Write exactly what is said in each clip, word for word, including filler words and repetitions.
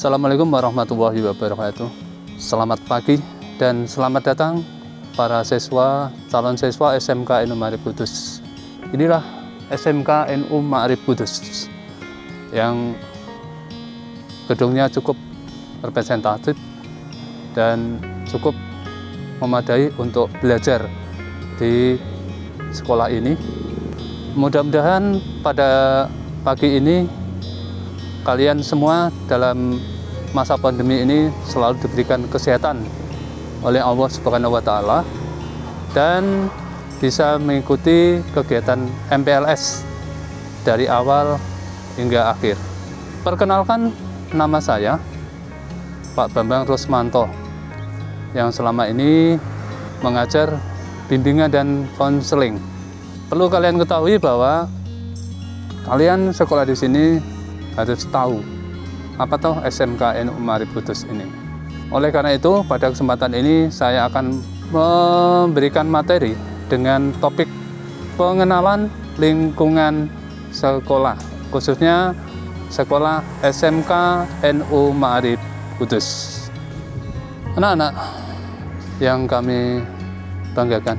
Assalamualaikum warahmatullahi wabarakatuh. Selamat pagi dan selamat datang para siswa, calon siswa S M K N U Ma'arif Kudus. Inilah S M K N U Ma'arif Kudus yang gedungnya cukup representatif dan cukup memadai untuk belajar di sekolah ini. Mudah-mudahan pada pagi ini kalian semua dalam masa pandemi ini selalu diberikan kesehatan oleh Allah Subhanahu wa Ta'ala dan bisa mengikuti kegiatan M P L S dari awal hingga akhir. Perkenalkan, nama saya Pak Bambang Rusmanto yang selama ini mengajar bimbingan dan konseling. Perlu kalian ketahui bahwa kalian sekolah di sini harus tahu apa toh S M K N U Ma'arif Kudus ini. Oleh karena itu, pada kesempatan ini saya akan memberikan materi dengan topik pengenalan lingkungan sekolah, khususnya sekolah S M K N U Ma'arif Kudus. Anak-anak yang kami banggakan,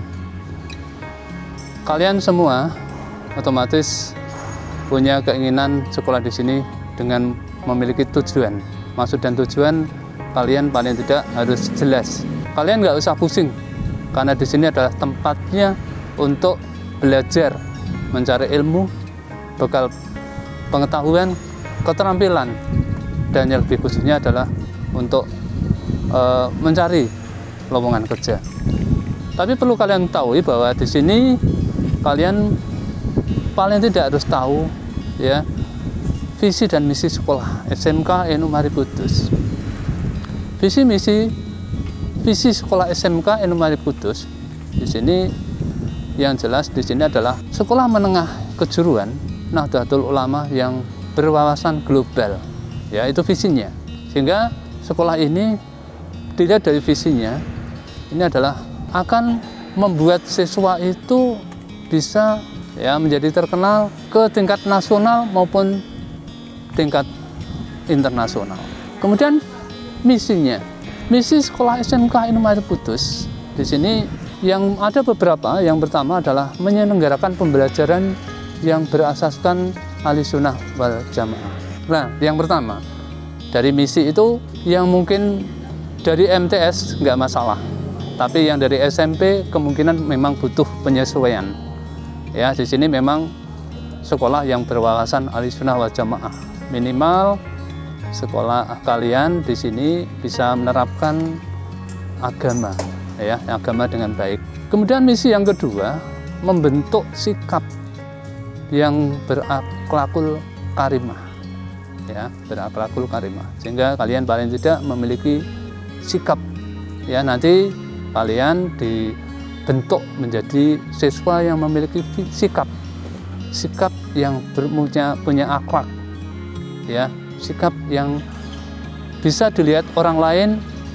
kalian semua otomatis punya keinginan sekolah di sini dengan memiliki tujuan. Maksud dan tujuan kalian paling tidak harus jelas. Kalian nggak usah pusing, karena di sini adalah tempatnya untuk belajar, mencari ilmu, bekal pengetahuan, keterampilan, dan yang lebih khususnya adalah untuk e, mencari lowongan kerja. Tapi perlu kalian tahu bahwa di sini kalian paling tidak harus tahu ya visi dan misi sekolah S M K N U Ma'arif Kudus. Visi misi visi sekolah S M K N U Ma'arif Kudus di sini yang jelas di sini adalah sekolah menengah kejuruan Nahdlatul Ulama yang berwawasan global. Ya, itu visinya. Sehingga sekolah ini dilihat dari visinya, ini adalah akan membuat siswa itu bisa ya menjadi terkenal ke tingkat nasional maupun tingkat internasional. Kemudian misinya, misi sekolah S M K N U Ma'arif Kudus di sini yang ada beberapa. Yang pertama adalah menyelenggarakan pembelajaran yang berasaskan Ahlussunnah wal Jamaah. Nah, yang pertama dari misi itu yang mungkin dari M T S nggak masalah, tapi yang dari S M P kemungkinan memang butuh penyesuaian. Ya, di sini memang sekolah yang berwawasan Ahlussunnah wal Jamaah. Minimal sekolah kalian di sini bisa menerapkan agama, ya, agama dengan baik. Kemudian misi yang kedua, membentuk sikap yang berakhlakul karimah, ya, berakhlakul karimah. Sehingga kalian paling tidak memiliki sikap, ya, nanti kalian dibentuk menjadi siswa yang memiliki sikap, sikap yang punya punya akhlak. Ya, sikap yang bisa dilihat orang lain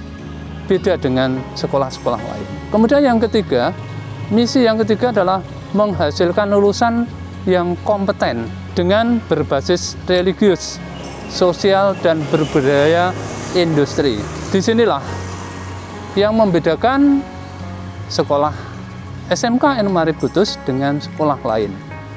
beda dengan sekolah-sekolah lain. Kemudian yang ketiga, misi yang ketiga adalah menghasilkan lulusan yang kompeten dengan berbasis religius, sosial, dan berbudaya industri. Disinilah yang membedakan sekolah S M K N U Ma'arif Kudus dengan sekolah lain.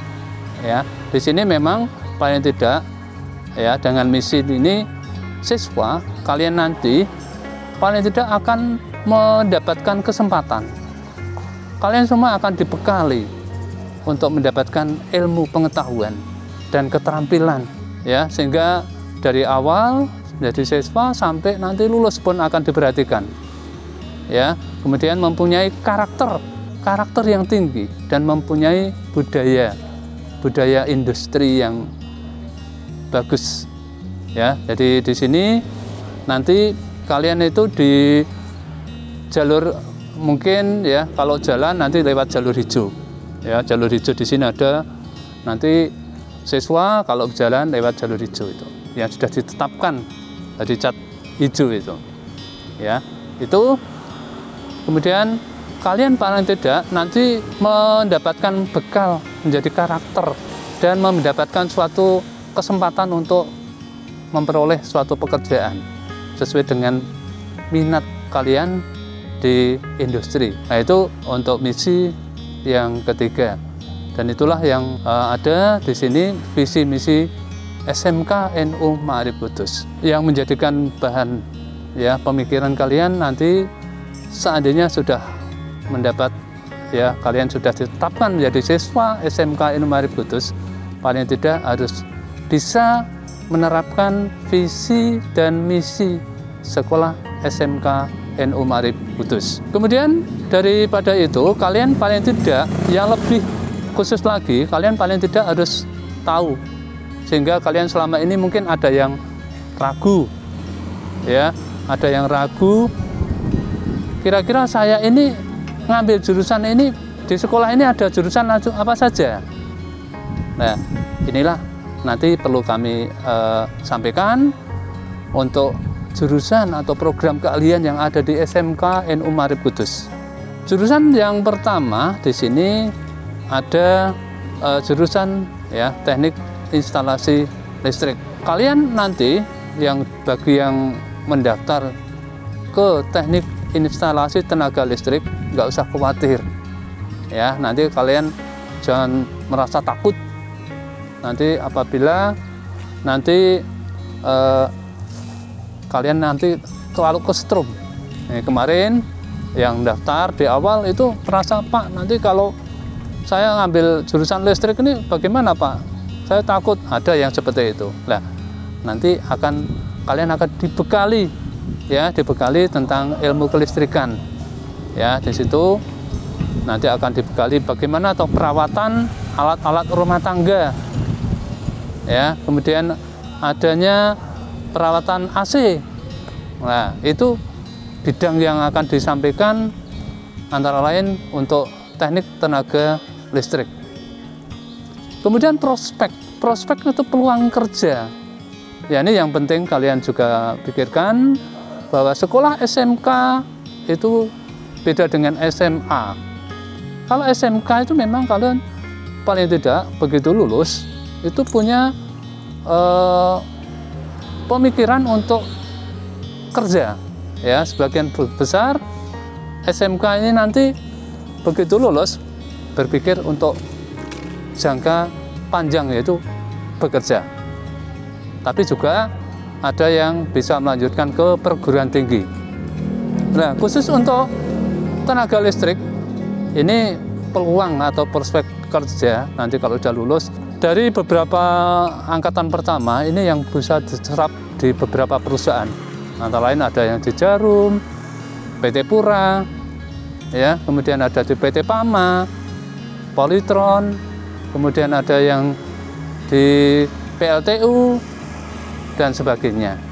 Ya, di sini memang paling tidak ya dengan misi ini siswa kalian nanti paling tidak akan mendapatkan kesempatan. Kalian semua akan dibekali untuk mendapatkan ilmu pengetahuan dan keterampilan, ya, sehingga dari awal jadi siswa sampai nanti lulus pun akan diperhatikan. Ya, kemudian mempunyai karakter karakter yang tinggi dan mempunyai budaya budaya industri yang bagus, ya. Jadi di sini nanti kalian itu di jalur mungkin ya kalau jalan nanti lewat jalur hijau, ya, jalur hijau di sini ada. Nanti siswa kalau berjalan lewat jalur hijau itu yang sudah ditetapkan dari cat hijau itu, ya. Itu kemudian kalian paling tidak nanti mendapatkan bekal menjadi karakter dan mendapatkan suatu kesempatan untuk memperoleh suatu pekerjaan sesuai dengan minat kalian di industri. Nah, itu untuk misi yang ketiga. Dan itulah yang uh, ada di sini visi misi S M K N U Ma'arif Kudus yang menjadikan bahan ya pemikiran kalian nanti seandainya sudah mendapat ya kalian sudah ditetapkan menjadi siswa S M K N U Ma'arif Kudus, paling tidak harus bisa menerapkan visi dan misi sekolah S M K N U Ma'arif Kudus. Kemudian daripada itu kalian paling tidak yang lebih khusus lagi, kalian paling tidak harus tahu, sehingga kalian selama ini mungkin ada yang ragu ya, ada yang ragu kira-kira saya ini ngambil jurusan ini di sekolah ini ada jurusan apa saja. Nah, inilah nanti perlu kami eh, sampaikan untuk jurusan atau program keahlian yang ada di S M K N U Ma'arif Kudus. Jurusan yang pertama di sini ada uh, jurusan ya teknik instalasi listrik. Kalian nanti yang bagi yang mendaftar ke teknik instalasi tenaga listrik nggak usah khawatir ya, nanti kalian jangan merasa takut nanti apabila nanti uh, kalian nanti terlalu kesetrum. Nah, kemarin yang daftar di awal itu merasa, Pak, nanti kalau saya ngambil jurusan listrik ini bagaimana, Pak? Saya takut. Ada yang seperti itu. Nah, nanti akan kalian akan dibekali ya, dibekali tentang ilmu kelistrikan. Ya, di situ nanti akan dibekali bagaimana atau perawatan alat-alat rumah tangga. Ya, kemudian adanya perawatan A C. Nah, itu bidang yang akan disampaikan antara lain untuk teknik tenaga listrik. Kemudian prospek, prospek itu peluang kerja. Ya, ini yang penting kalian juga pikirkan bahwa sekolah S M K itu beda dengan S M A. Kalau S M K itu memang kalian paling tidak begitu lulus itu punya eh, pemikiran untuk kerja. Ya, sebagian besar S M K ini nanti begitu lulus berpikir untuk jangka panjang, yaitu bekerja. Tapi juga ada yang bisa melanjutkan ke perguruan tinggi. Nah, khusus untuk tenaga listrik ini peluang atau prospek kerja nanti kalau sudah lulus dari beberapa angkatan pertama ini yang bisa diserap di beberapa perusahaan. Antara lain ada yang di Jarum, P T Pura, ya, kemudian ada di P T Pama, Polytron, kemudian ada yang di P L T U dan sebagainya.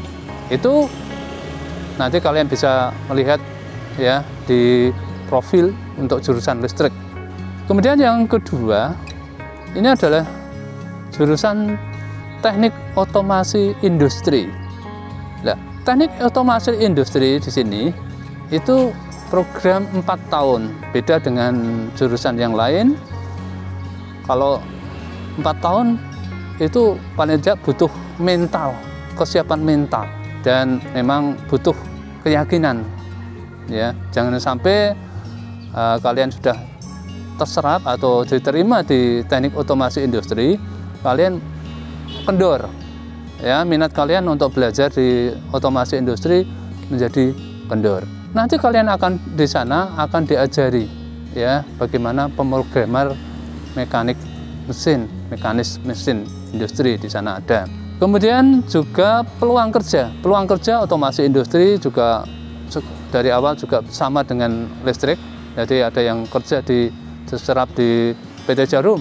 Itu nanti kalian bisa melihat ya di profil untuk jurusan listrik. Kemudian yang kedua, ini adalah jurusan teknik otomasi industri. Nah, teknik otomasi industri di sini itu program empat tahun, beda dengan jurusan yang lain. Kalau empat tahun itu paling tidak butuh mental, kesiapan mental, dan memang butuh keyakinan. Ya, jangan sampai uh, kalian sudah terserap atau diterima di teknik otomasi industri, kalian kendor. Ya, minat kalian untuk belajar di otomasi industri menjadi kendor. Nanti kalian akan di sana akan diajari ya bagaimana pemrogramer mekanik mesin, mekanis mesin industri di sana ada. Kemudian juga peluang kerja, peluang kerja otomasi industri juga dari awal juga sama dengan listrik. Jadi ada yang kerja di diserap di P T Jarum,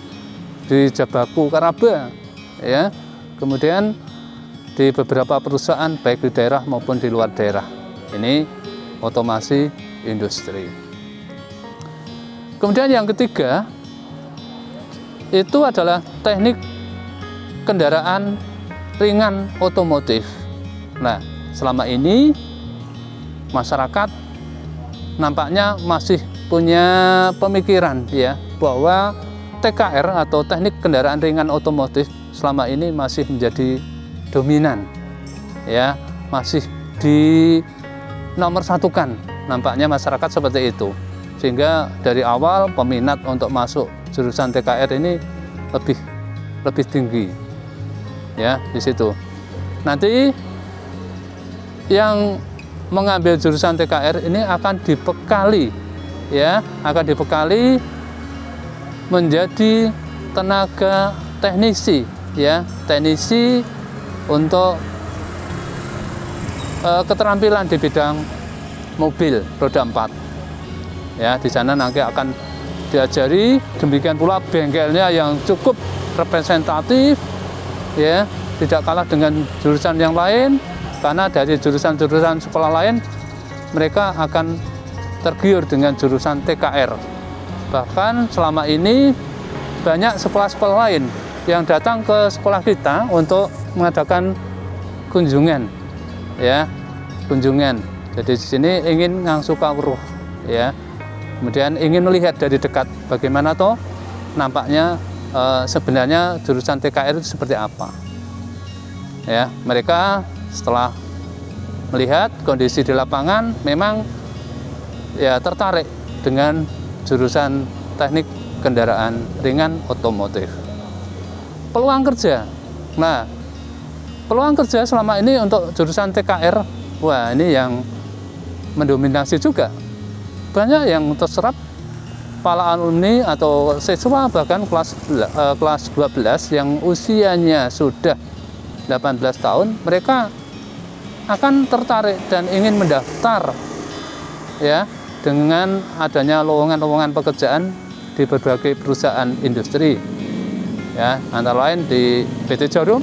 di Jabaku Karaba, ya. Kemudian di beberapa perusahaan baik di daerah maupun di luar daerah. Ini otomasi industri. Kemudian yang ketiga itu adalah teknik kendaraan ringan otomotif. Nah, selama ini masyarakat nampaknya masih punya pemikiran ya bahwa T K R atau teknik kendaraan ringan otomotif selama ini masih menjadi dominan, ya, masih di nomor satukan nampaknya masyarakat seperti itu, sehingga dari awal peminat untuk masuk jurusan T K R ini lebih lebih tinggi, ya, di situ. Nanti yang mengambil jurusan T K R ini akan dibekali, ya, akan dibekali menjadi tenaga teknisi, ya, teknisi untuk uh, keterampilan di bidang mobil roda empat, ya. Di sana nanti akan diajari, demikian pula bengkelnya yang cukup representatif, ya, tidak kalah dengan jurusan yang lain, karena dari jurusan-jurusan sekolah lain mereka akan tergiur dengan jurusan T K R. Bahkan selama ini banyak sekolah-sekolah lain yang datang ke sekolah kita untuk mengadakan kunjungan, ya, kunjungan. Jadi di sini ingin ngangsu kawruh, ya, kemudian ingin melihat dari dekat bagaimana toh nampaknya e, sebenarnya jurusan T K R itu seperti apa, ya. Mereka setelah melihat kondisi di lapangan memang ya tertarik dengan jurusan teknik kendaraan ringan otomotif. Peluang kerja, nah peluang kerja selama ini untuk jurusan T K R, wah ini yang mendominasi juga. Banyak yang terserap para alumni atau siswa bahkan kelas eh, kelas dua belas yang usianya sudah delapan belas tahun, mereka akan tertarik dan ingin mendaftar, ya, dengan adanya lowongan-lowongan pekerjaan di berbagai perusahaan industri, ya, antara lain di P T Jarum,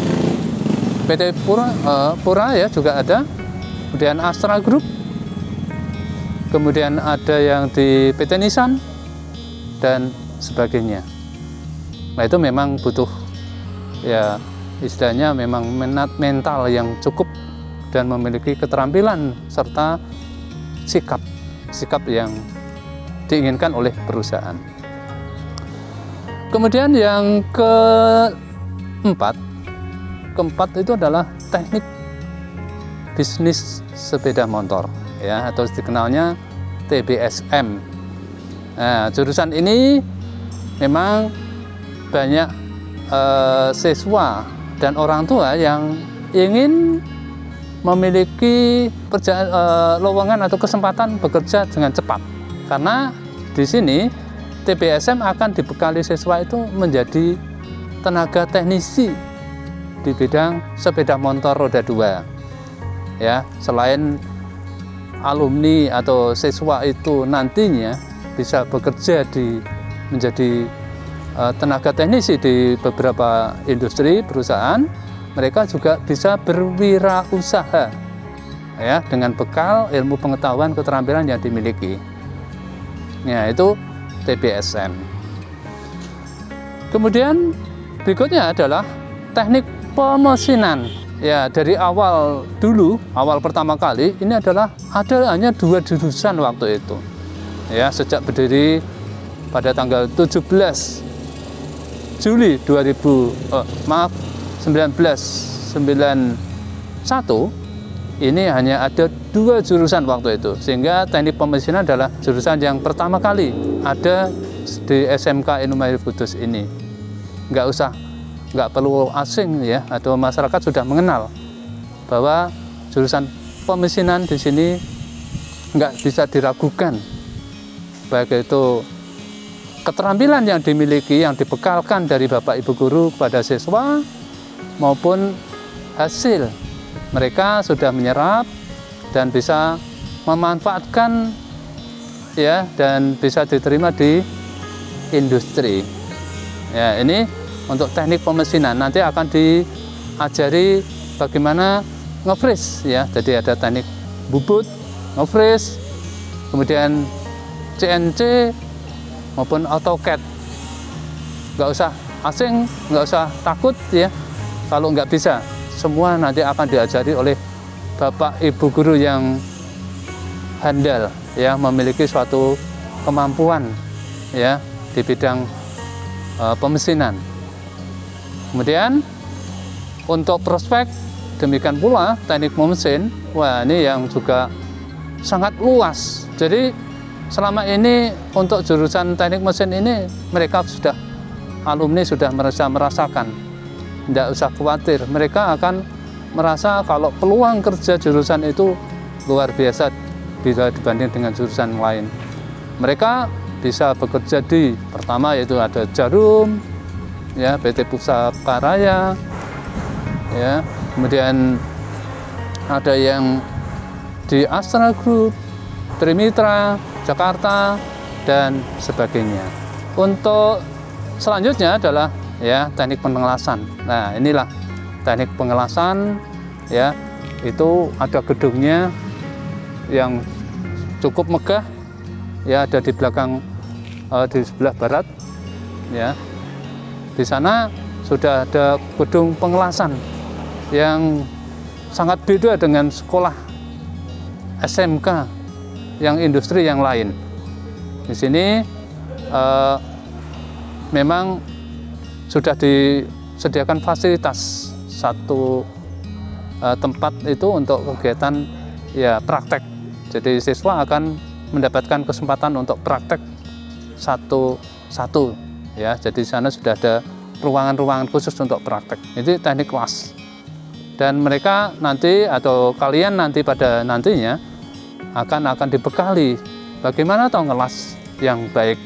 P T Pura, uh, Pura ya juga ada, kemudian Astra Group, kemudian ada yang di P T Nissan dan sebagainya. Nah itu memang butuh, ya, istilahnya memang minat mental yang cukup dan memiliki keterampilan serta sikap sikap yang diinginkan oleh perusahaan. Kemudian yang keempat, keempat itu adalah teknik bisnis sepeda motor, ya, atau dikenalnya T B S M. Nah, jurusan ini memang banyak eh, siswa dan orang tua yang ingin memiliki perjalanan, eh, lowongan atau kesempatan bekerja dengan cepat. Karena di sini T B S M akan dibekali siswa itu menjadi tenaga teknisi di bidang sepeda motor roda dua. Ya, selain alumni atau siswa itu nantinya bisa bekerja di menjadi uh, tenaga teknisi di beberapa industri perusahaan, mereka juga bisa berwirausaha, ya, dengan bekal ilmu pengetahuan keterampilan yang dimiliki. Ya, itu T B S M. Kemudian berikutnya adalah teknik pemesinan. Ya, dari awal dulu, awal pertama kali ini adalah ada hanya dua jurusan waktu itu. Ya, sejak berdiri pada tanggal tujuh belas Juli dua ribu, oh, maaf, seribu sembilan ratus sembilan puluh satu, ini hanya ada dua jurusan waktu itu, sehingga teknik pemesinan adalah jurusan yang pertama kali ada di S M K Inumahir Kudus ini. Nggak usah, nggak perlu asing, ya, atau masyarakat sudah mengenal bahwa jurusan pemesinan di sini nggak bisa diragukan, baik itu keterampilan yang dimiliki, yang dibekalkan dari Bapak Ibu Guru kepada siswa, maupun hasil mereka sudah menyerap dan bisa memanfaatkan, ya, dan bisa diterima di industri. Ya, ini untuk teknik pemesinan. Nanti akan diajari bagaimana nge-freeze, ya. Jadi ada teknik bubut, nge-freeze, kemudian C N C maupun AutoCAD. Nggak usah asing, nggak usah takut, ya, kalau nggak bisa. Semua nanti akan diajari oleh Bapak Ibu Guru yang handal, ya, memiliki suatu kemampuan, ya, di bidang uh, pemesinan. Kemudian Untuk prospek demikian pula teknik mesin, wah ini yang juga sangat luas. Jadi selama ini untuk jurusan teknik mesin ini mereka sudah alumni sudah merasa merasakan, tidak usah khawatir, mereka akan merasa kalau peluang kerja jurusan itu luar biasa bila dibanding dengan jurusan lain. Mereka bisa bekerja di pertama yaitu ada Jarum, ya P T Pusaka Raya, ya kemudian ada yang di Astra Group, Trimitra, Jakarta dan sebagainya. Untuk selanjutnya adalah ya teknik pengelasan. Nah inilah teknik pengelasan, ya itu ada gedungnya yang cukup megah, ya ada di belakang uh, di sebelah barat, ya di sana sudah ada gedung pengelasan yang sangat beda dengan sekolah S M K yang industri yang lain. Di sini uh, memang sudah disediakan fasilitas satu uh, tempat itu untuk kegiatan ya praktek. Jadi siswa akan mendapatkan kesempatan untuk praktek satu-satu, ya. Jadi di sana sudah ada ruangan-ruangan khusus untuk praktek. Itu teknik kelas. Dan mereka nanti atau kalian nanti pada nantinya akan akan dibekali bagaimana tahu ngelas yang baik.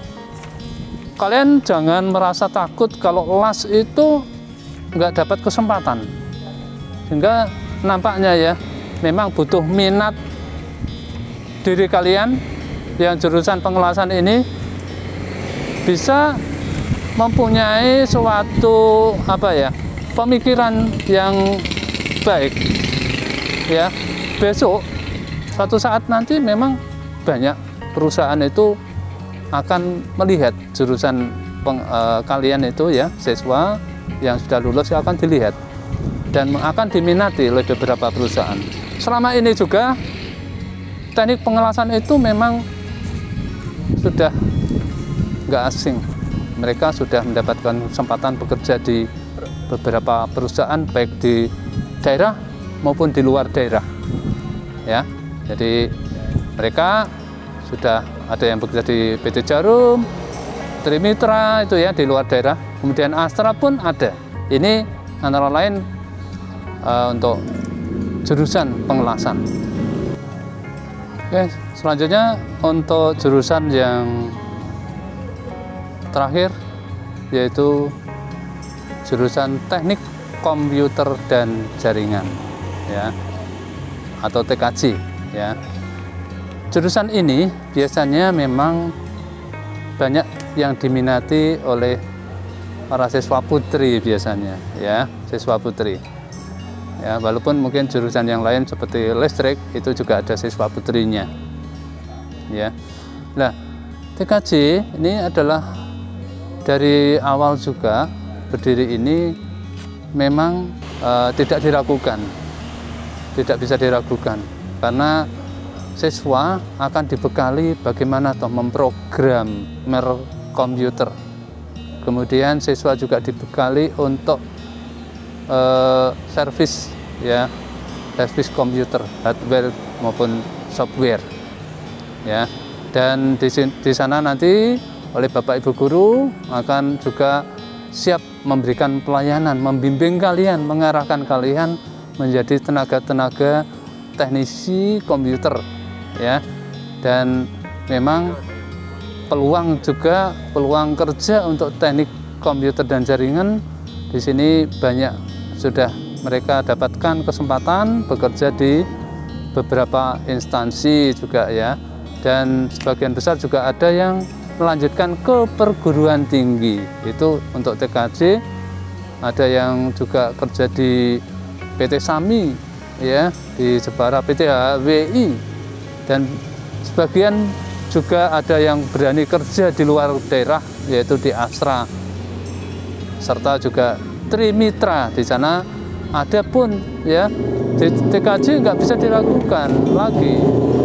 Kalian jangan merasa takut kalau las itu nggak dapat kesempatan, sehingga nampaknya ya memang butuh minat diri kalian yang jurusan pengelasan ini bisa mempunyai suatu apa ya pemikiran yang baik, ya. Besok suatu saat nanti memang banyak perusahaan itu akan melihat jurusan peng, uh, kalian itu ya siswa yang sudah lulus akan dilihat dan akan diminati oleh beberapa perusahaan. Selama ini juga teknik pengelasan itu memang sudah nggak asing. Mereka sudah mendapatkan kesempatan bekerja di beberapa perusahaan baik di daerah maupun di luar daerah, ya. Jadi mereka sudah ada yang bekerja di P T Jarum, Trimitra itu ya di luar daerah, kemudian Astra pun ada. Ini antara lain uh, untuk jurusan pengelasan. Oke, selanjutnya untuk jurusan yang terakhir yaitu jurusan teknik komputer dan jaringan, ya, atau T K J, ya. Jurusan ini biasanya memang banyak yang diminati oleh para siswa putri biasanya, ya, siswa putri. Ya, walaupun mungkin jurusan yang lain seperti listrik itu juga ada siswa putrinya, ya. Nah, T K J ini adalah dari awal juga berdiri ini memang uh, tidak diragukan, tidak bisa diragukan karena siswa akan dibekali bagaimana toh memprogramer komputer. Kemudian siswa juga dibekali untuk Uh, servis, ya, servis komputer, hardware maupun software, ya. Dan di, di sana nanti oleh Bapak Ibu guru akan juga siap memberikan pelayanan, membimbing kalian, mengarahkan kalian menjadi tenaga-tenaga teknisi komputer, ya. Dan memang peluang juga peluang kerja untuk teknik komputer dan jaringan di sini banyak sudah mereka dapatkan kesempatan bekerja di beberapa instansi juga, ya, dan sebagian besar juga ada yang melanjutkan ke perguruan tinggi. Itu untuk T K J, ada yang juga kerja di P T SAMI, ya, di Jepara, P T H W I, dan sebagian juga ada yang berani kerja di luar daerah yaitu di Astra, serta juga Trimitra. Di sana ada pun, ya, di T K J nggak bisa diragukan lagi.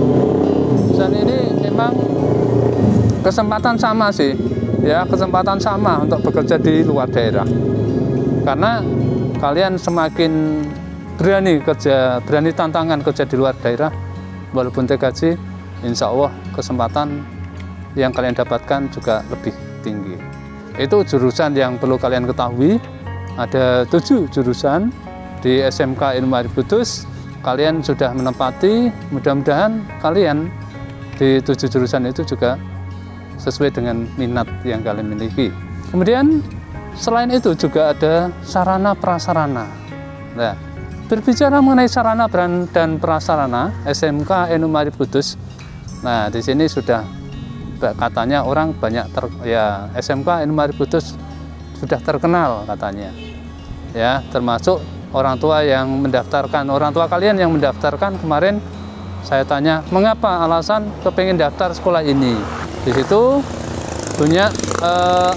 Dan ini memang kesempatan sama sih, ya, kesempatan sama untuk bekerja di luar daerah. Karena kalian semakin berani kerja, berani tantangan kerja di luar daerah, walaupun T K J, insya Allah kesempatan yang kalian dapatkan juga lebih tinggi. Itu jurusan yang perlu kalian ketahui. Ada tujuh jurusan di S M K Ilmu Arif Kudus. Kalian sudah menempati, mudah-mudahan kalian di tujuh jurusan itu juga sesuai dengan minat yang kalian miliki. Kemudian selain itu juga ada sarana prasarana. Nah, berbicara mengenai sarana dan prasarana S M K Ilmu Arif Kudus. Nah, di sini sudah katanya orang banyak ter, ya S M K Ilmu Arif Kudus sudah terkenal katanya. Ya, termasuk orang tua yang mendaftarkan, orang tua kalian yang mendaftarkan kemarin saya tanya, mengapa alasan kepingin daftar sekolah ini? Di situ punya eh,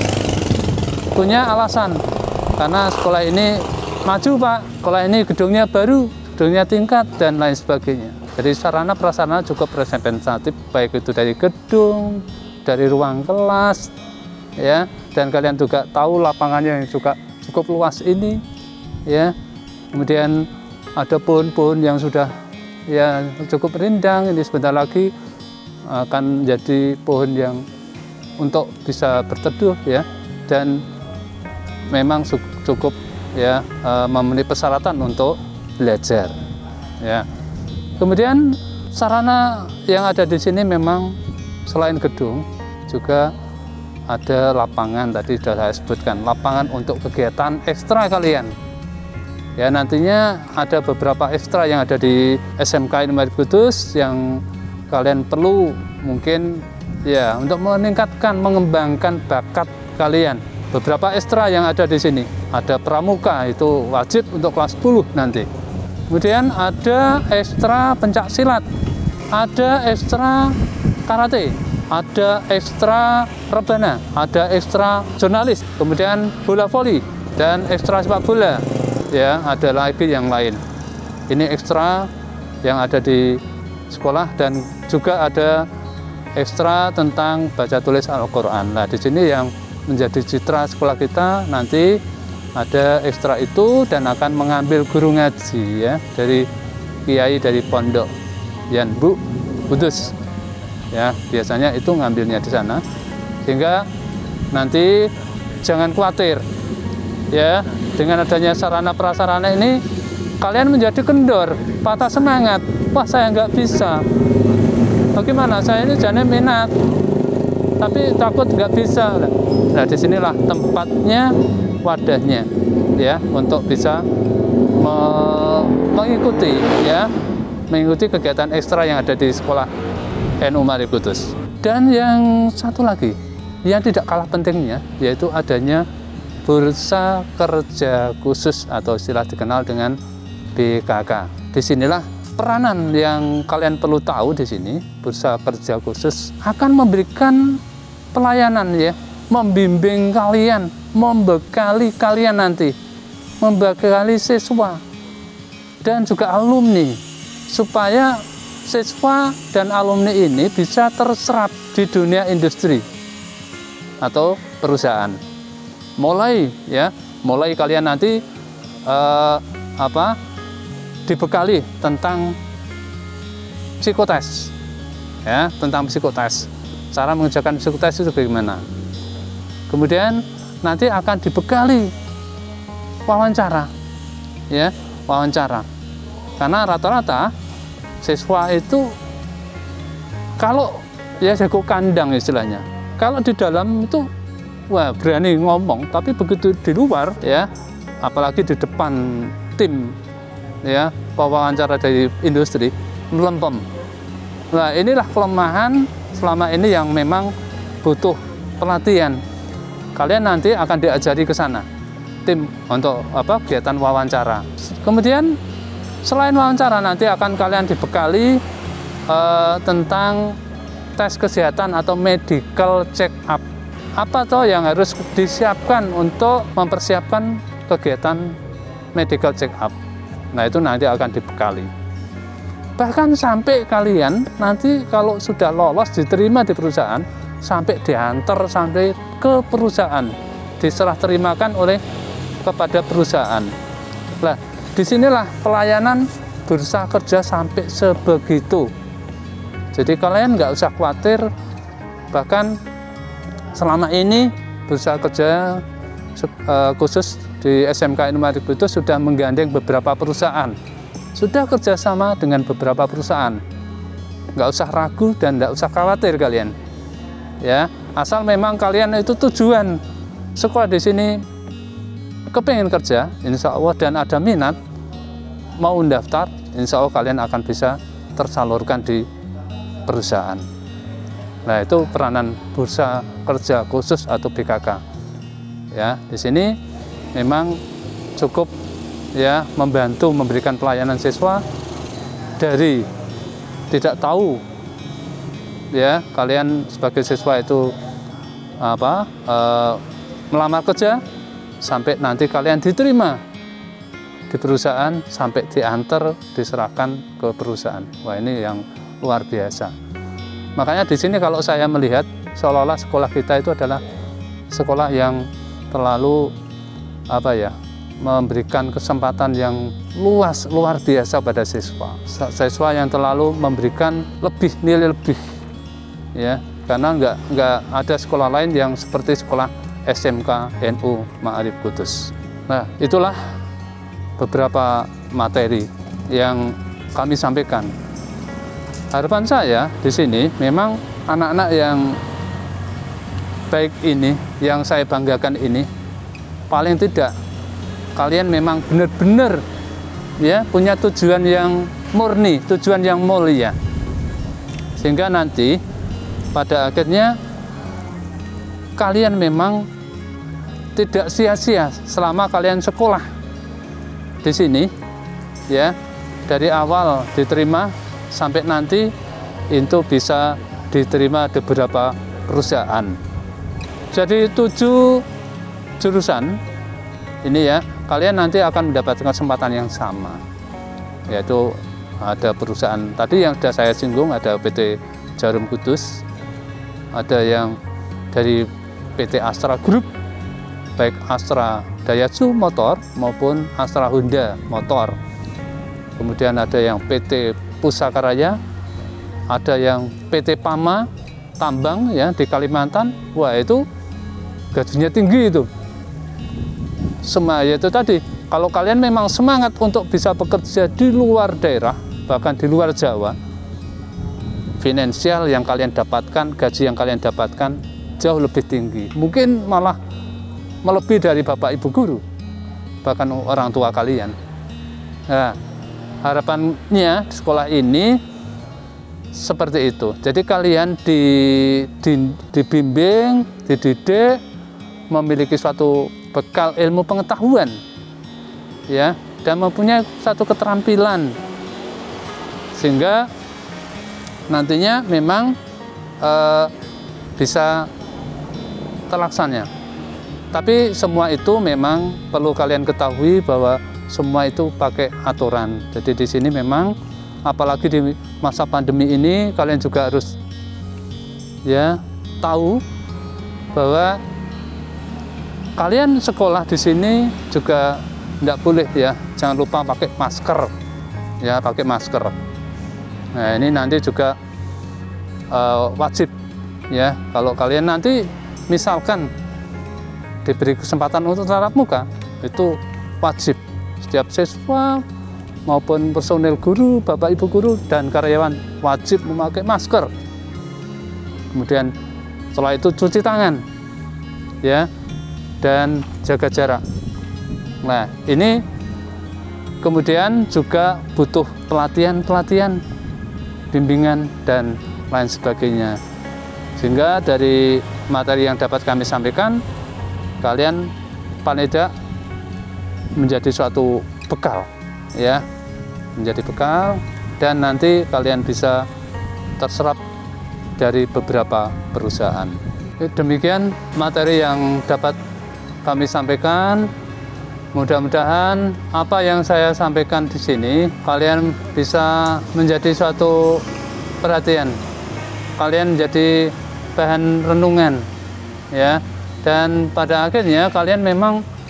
punya alasan karena sekolah ini maju Pak, sekolah ini gedungnya baru, gedungnya tingkat dan lain sebagainya. Jadi sarana prasarana cukup representatif, baik itu dari gedung, dari ruang kelas, ya, dan kalian juga tahu lapangannya yang juga cukup luas ini, ya. Kemudian ada pohon-pohon yang sudah ya cukup rindang, ini sebentar lagi akan menjadi pohon yang untuk bisa berteduh, ya, dan memang cukup ya memenuhi persyaratan untuk belajar, ya. Kemudian sarana yang ada di sini memang selain gedung juga ada lapangan, tadi sudah saya sebutkan, lapangan untuk kegiatan ekstra kalian. Ya, nantinya ada beberapa ekstra yang ada di S M K Ilmu Arif Kudus yang kalian perlu mungkin ya untuk meningkatkan, mengembangkan bakat kalian. Beberapa ekstra yang ada di sini, ada pramuka, itu wajib untuk kelas sepuluh nanti. Kemudian ada ekstra pencak silat, ada ekstra karate, ada ekstra rebana, ada ekstra jurnalis, kemudian bola voli dan ekstra sepak bola. Ya, ada lagi yang lain. Ini ekstra yang ada di sekolah dan juga ada ekstra tentang baca tulis Al-Qur'an. Nah, di sini yang menjadi citra sekolah kita nanti ada ekstra itu dan akan mengambil guru ngaji ya dari kiai dari pondok Yan Bu Kudus. Ya, biasanya itu ngambilnya di sana. Sehingga nanti jangan khawatir. Ya, dengan adanya sarana prasarana ini kalian menjadi kendor, patah semangat. Wah, saya nggak bisa. Bagaimana? Saya ini jane minat, tapi takut nggak bisa. Nah, disinilah tempatnya, wadahnya, ya, untuk bisa me mengikuti, ya, mengikuti kegiatan ekstra yang ada di sekolah N U Arif Kudus. Dan yang satu lagi, yang tidak kalah pentingnya, yaitu adanya bursa kerja khusus atau istilah dikenal dengan B K K. Disinilah peranan yang kalian perlu tahu di sini. Bursa kerja khusus akan memberikan pelayanan, ya, membimbing kalian, membekali kalian nanti, membekali siswa dan juga alumni supaya siswa dan alumni ini bisa terserap di dunia industri atau perusahaan. Mulai ya, mulai kalian nanti eh, apa dibekali tentang psikotes, ya, tentang psikotes, cara mengerjakan psikotes itu bagaimana. Kemudian nanti akan dibekali wawancara, ya, wawancara. Karena rata-rata siswa itu kalau ya jago kandang istilahnya, kalau di dalam itu wah berani ngomong, tapi begitu di luar ya, apalagi di depan tim ya pewawancara dari industri, melempem. Nah, inilah kelemahan selama ini yang memang butuh pelatihan. Kalian nanti akan diajari ke sana tim untuk apa kegiatan wawancara. Kemudian selain wawancara nanti akan kalian dibekali eh, tentang tes kesehatan atau medical check up. Apa toh yang harus disiapkan untuk mempersiapkan kegiatan medical check up. Nah, itu nanti akan dibekali. Bahkan sampai kalian nanti kalau sudah lolos diterima di perusahaan, sampai diantar sampai ke perusahaan, diserah terimakan oleh kepada perusahaan. Nah, disinilah pelayanan Bursa Kerja sampai sebegitu. Jadi kalian nggak usah khawatir, bahkan selama ini Bursa Kerja khusus di S M K Ilmu itu sudah menggandeng beberapa perusahaan, sudah kerjasama dengan beberapa perusahaan. Nggak usah ragu dan nggak usah khawatir kalian, ya. Asal memang kalian itu tujuan sekolah di sini kepengen kerja, insya Allah, dan ada minat mau mendaftar, insya Allah kalian akan bisa tersalurkan di perusahaan. Nah, itu peranan Bursa Kerja Khusus atau B K K. Ya, di sini memang cukup ya membantu memberikan pelayanan siswa dari tidak tahu ya kalian sebagai siswa itu apa e, melamar kerja sampai nanti kalian diterima di perusahaan, sampai diantar diserahkan ke perusahaan. Wah, ini yang luar biasa. Makanya di sini kalau saya melihat seolah-olah sekolah kita itu adalah sekolah yang terlalu apa ya memberikan kesempatan yang luas luar biasa pada siswa. Siswa yang terlalu memberikan lebih nilai lebih ya, karena nggak nggak ada sekolah lain yang seperti sekolah S M K N U Ma'arif Kudus. Nah, itulah beberapa materi yang kami sampaikan. Harapan saya di sini memang anak-anak yang baik ini, yang saya banggakan ini, paling tidak kalian memang benar-benar ya punya tujuan yang murni, tujuan yang mulia, sehingga nanti pada akhirnya kalian memang tidak sia-sia selama kalian sekolah di sini ya, dari awal diterima sampai nanti itu bisa diterima di beberapa perusahaan. Jadi tujuh jurusan ini ya, kalian nanti akan mendapatkan kesempatan yang sama, yaitu ada perusahaan tadi yang sudah saya singgung, ada P T Jarum Kudus, ada yang dari P T Astra Group, baik Astra Daihatsu Motor maupun Astra Honda Motor. Kemudian ada yang P T Pusaka Raya, ada yang P T Pama Tambang ya di Kalimantan. Wah, itu gajinya tinggi itu. Semua itu tadi, kalau kalian memang semangat untuk bisa bekerja di luar daerah, bahkan di luar Jawa, finansial yang kalian dapatkan, gaji yang kalian dapatkan jauh lebih tinggi. Mungkin malah melebihi dari bapak ibu guru, bahkan orang tua kalian. Nah, harapannya di sekolah ini seperti itu. Jadi kalian di, di, dibimbing, dididik, memiliki suatu bekal ilmu pengetahuan, ya, dan mempunyai satu keterampilan, sehingga nantinya memang eh, bisa terlaksana. Tapi semua itu memang perlu kalian ketahui bahwa semua itu pakai aturan. Jadi di sini memang apalagi di masa pandemi ini kalian juga harus ya tahu bahwa kalian sekolah di sini juga tidak boleh ya, jangan lupa pakai masker ya, pakai masker. Nah, ini nanti juga uh, wajib ya, kalau kalian nanti misalkan diberi kesempatan untuk tatap muka, itu wajib setiap siswa maupun personel guru, bapak ibu guru dan karyawan wajib memakai masker. Kemudian setelah itu cuci tangan ya, dan jaga jarak. Nah, ini kemudian juga butuh pelatihan-pelatihan, bimbingan dan lain sebagainya. Sehingga dari materi yang dapat kami sampaikan, kalian paling tidak menjadi suatu bekal ya, menjadi bekal, dan nanti kalian bisa terserap dari beberapa perusahaan. Demikian materi yang dapat kami sampaikan. Mudah-mudahan apa yang saya sampaikan di sini kalian bisa menjadi suatu perhatian, kalian menjadi bahan renungan ya, dan pada akhirnya kalian memang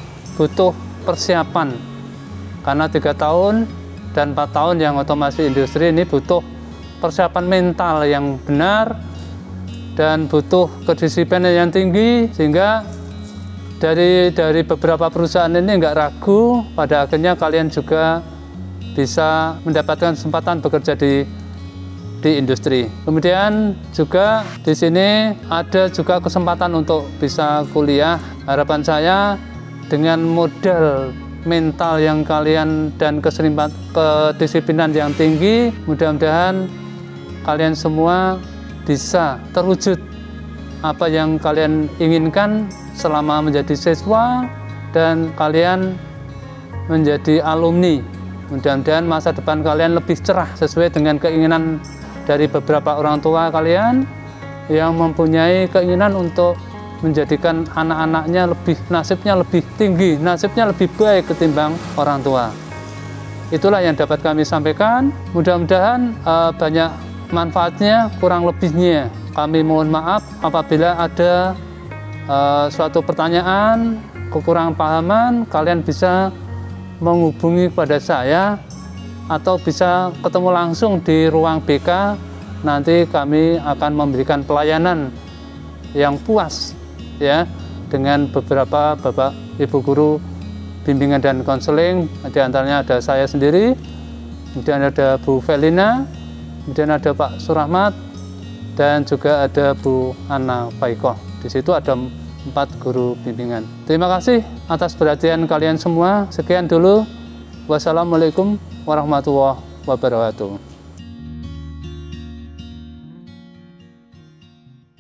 butuh persiapan, karena tiga tahun dan empat tahun yang otomasi industri ini butuh persiapan mental yang benar dan butuh kedisiplinan yang tinggi, sehingga dari dari beberapa perusahaan ini nggak ragu, pada akhirnya kalian juga bisa mendapatkan kesempatan bekerja di di industri. Kemudian juga di sini ada juga kesempatan untuk bisa kuliah. Harapan saya dengan modal mental yang kalian dan kedisiplinan yang tinggi, mudah-mudahan kalian semua bisa terwujud apa yang kalian inginkan selama menjadi siswa dan kalian menjadi alumni. Mudah-mudahan masa depan kalian lebih cerah sesuai dengan keinginan dari beberapa orang tua kalian yang mempunyai keinginan untuk menjadikan anak-anaknya lebih nasibnya lebih tinggi, nasibnya lebih baik ketimbang orang tua. Itulah yang dapat kami sampaikan. Mudah-mudahan uh, banyak manfaatnya, kurang lebihnya kami mohon maaf apabila ada uh, suatu pertanyaan, kekurangan pahaman, kalian bisa menghubungi kepada saya atau bisa ketemu langsung di ruang B K. Nanti kami akan memberikan pelayanan yang puas ya, dengan beberapa bapak ibu guru bimbingan dan konseling. Di antaranya ada saya sendiri, kemudian ada Bu Felina, kemudian ada Pak Surahmat, dan juga ada Bu Ana Faikoh. Di situ ada empat guru bimbingan. Terima kasih atas perhatian kalian semua. Sekian dulu. Wassalamualaikum warahmatullahi wabarakatuh.